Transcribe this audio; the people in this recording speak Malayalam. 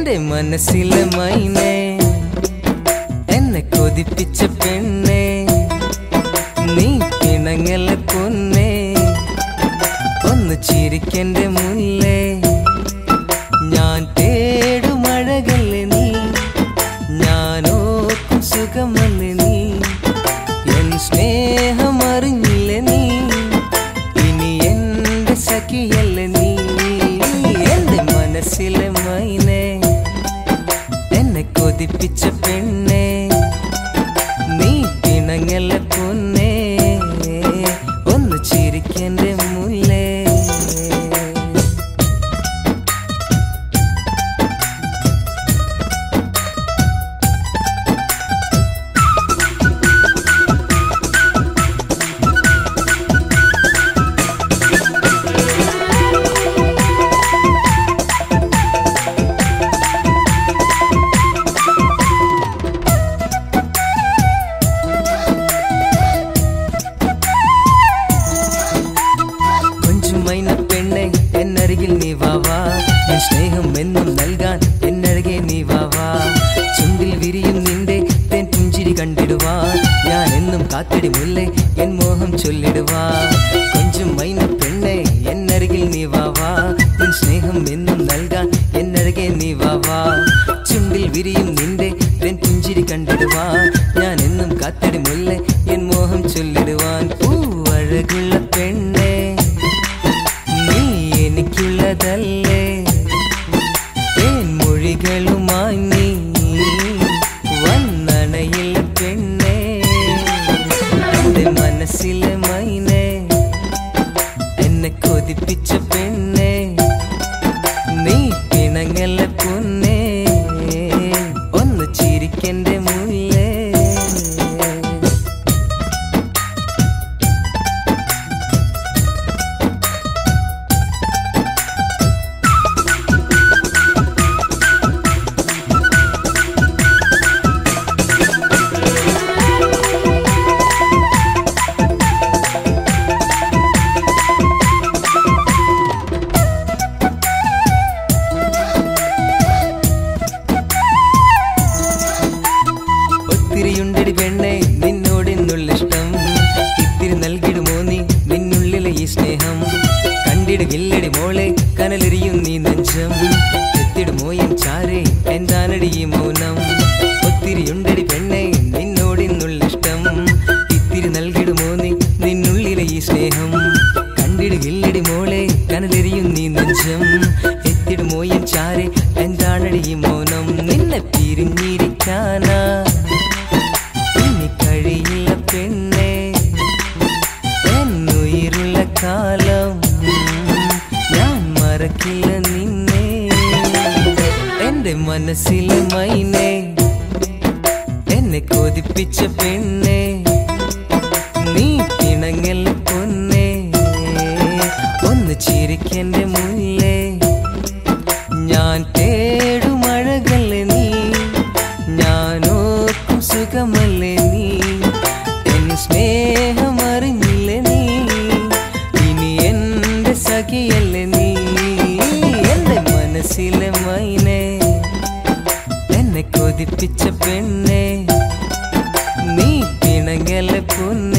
എന്റെ മനസ്സിലെ മൈനേ എന്നെ കൊതിപ്പിച്ച പെണ്ണേ നീ പിണങ്ങല പൊന്നേ ഒന്ന് ചിരിക്കെന്റെ മുല്ലേ ഞാൻ തേടും അഴകല്ലേ നീ ഞാനോർക്കും സുഖമല്ലേ നീ എൻ സ്നേഹം അറിഞ്ഞില്ലേ നീ ഇനി എന്റെ സഖിയല്ലേ നീ എന്റെ മനസ്സിലെ മൈനേ എന്നെ കൊതിപ്പിച്ച പെണ്ണേ നീ പിണങ്ങല പൊന്നേ ഒന്ന് ചിരിക്കെന്റെ മുല്ലേ സ്നേഹം എന്നും നൽകാൻ എന്നഴകെ നീ വാവാ ചുണ്ടിൽ വിരിയും നിന്റെ തേൻ പുഞ്ചിരി കണ്ടിടുവാൻ ഞാൻ എന്നും കാത്തിടി മുല്ലേ എൻ മോഹം ചൊല്ലിടുവാ കൊഞ്ചും മൈന പെണ്ണെ എന്നരികിൽ നീ വാവാ നിൻ സ്നേഹം എന്നും നൽകാൻ എന്നഴകെ നീ വാവാ ചുണ്ടിൽ വിരിയും നിന്റെ തേൻ പുഞ്ചിരി കണ്ടിടുവാൻ ഞാൻ എന്നും കാത്തിടി മുല്ലേ എൻ മോഹം ചൊല്ലിടുവാൻ പൂവഴകുള്ള പെണ്ണെ നീ എനിക്കുള്ളതല്ലേ മൊഴികളുമായി നീ വന്നണയില്ല പെണ്ണേ എന്റെ മനസ്സിലെ മൈനേ എന്നെ കൊതിപ്പിച്ച പെണ്ണേ നീ പിണങ്ങല പൊന്നേ ഒന്ന് ചിരിക്കെന്റെ മുല്ലേ ഒത്തിരിയുണ്ടടി പെണ്ണെ നിന്നോടെന്നുള്ള ഇഷ്ടം ഇത്തിരി നൽകിടുമോ നീ നിന്നുള്ളിലെ ഈ സ്നേഹം കണ്ടിടുകില്ലടി മോളെ കനലെറിയും നീ നെഞ്ചം എത്തിടുമോ എൻ ചാരേ എന്താനടി ഈ മൗനം ഒത്തിരിയുണ്ടടി പെണ്ണെ നിന്നോടെന്നുള്ള ഇഷ്ടം ഇത്തിരി നൽകിടുമോ നീ നിന്നുള്ളിലെ ഈ സ്നേഹം കണ്ടിടുകില്ലടി മോളെ കനലെറിയും നീ നെഞ്ചം എത്തിടുമോ എൻ ചാരേ എന്താനടി ഈ മൗനം നിന്നെ പിരിഞ്ഞിരിക്കാനാ കഴിയില്ല പെണ്ണേ എന്നുயிருള്ള കാലം ഞാൻ മറക്കില്ല നിന്നെ എന്റെ മനസ്സിലെ മൈനേ എന്നെ കൊതിപ്പിച്ച പെണ്ണേ നീ പിണങ്ങല പൊന്നേ ഒന്ന് ചിരിക്കെന്റെ മുല്ലേ ഞാൻ തേടും അഴകല്ലേ നീ ഞാനോർക്കും സുഖമല്ലേ നീ എൻ സ്നേഹം അറിഞ്ഞില്ലേ നീ ഇനി എന്റെ സഖിയല്ലേ നീ എന്റെ മനസ്സിലെ മൈനേ എന്നെ കൊതിപ്പിച്ച പെണ്ണേ നീ പിണങ്ങല പൊന്നേ